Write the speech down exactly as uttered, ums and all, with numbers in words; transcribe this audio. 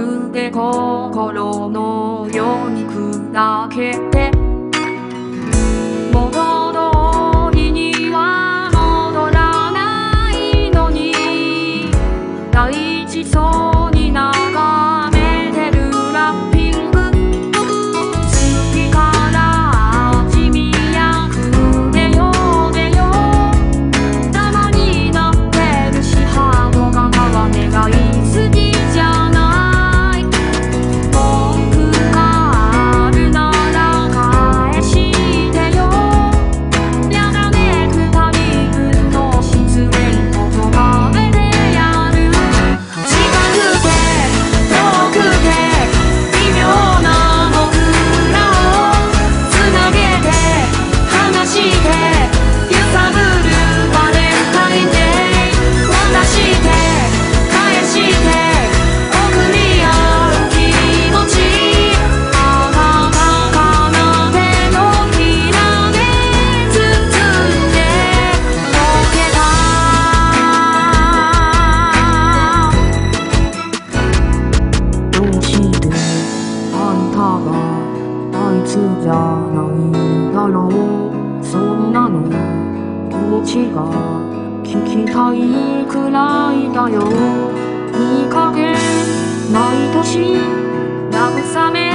つで心のように砕けて元通りには戻らないのに大事そうに眺めてるラッピング次から地味やくでよでよたまになってるしハードが川根がいすぎじゃない文句があるなら返してよやだねくたびぐの失恋言葉でやる近くて遠くて微妙な僕らをつなげて離して揺さぶるバレンタインデー渡して返して送り合う気持ちあなたかな手のひらで包んで溶けたどうしてあんたがあいつじゃないんだろうそんなの気持ちが聞きたいくらいだよいい加減毎年慰め